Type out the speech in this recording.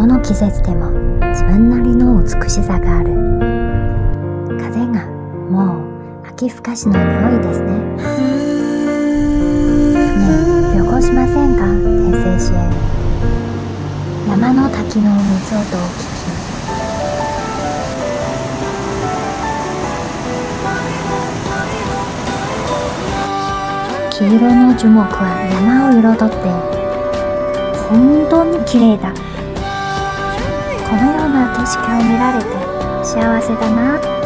どの季節でも自分なりの美しさがある。風がもう秋ふかしの匂いですね。ねえ、旅行しませんか、天聖市へ。山の滝の水音を聞き、黄色の樹木は山を彩っている。本当に綺麗だ。このような景色を見られて幸せだな。